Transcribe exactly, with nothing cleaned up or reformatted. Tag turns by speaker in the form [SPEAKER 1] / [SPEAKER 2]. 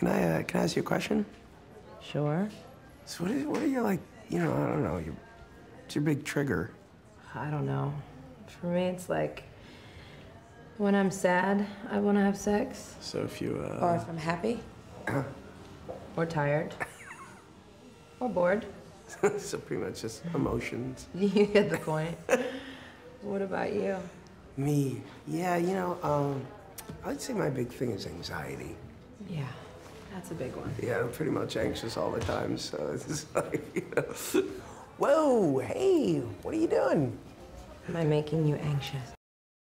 [SPEAKER 1] can I, uh, can I ask you a question?
[SPEAKER 2] Sure.
[SPEAKER 1] So what is, what are your, like, you know, I don't know, your, what's your big trigger?
[SPEAKER 2] I don't know. For me, it's like, when I'm sad, I want to have sex.
[SPEAKER 1] So if you, uh...
[SPEAKER 2] Or if I'm happy.
[SPEAKER 1] Uh,
[SPEAKER 2] or tired. or bored.
[SPEAKER 1] So pretty much just emotions.
[SPEAKER 2] You get the point. What about you?
[SPEAKER 1] Me? Yeah, you know, um, I'd say my big thing is anxiety.
[SPEAKER 2] Yeah, that's a big one.
[SPEAKER 1] Yeah, I'm pretty much anxious all the time, so it's just like, you know. Whoa, hey, what are you doing?
[SPEAKER 2] Am I making you anxious?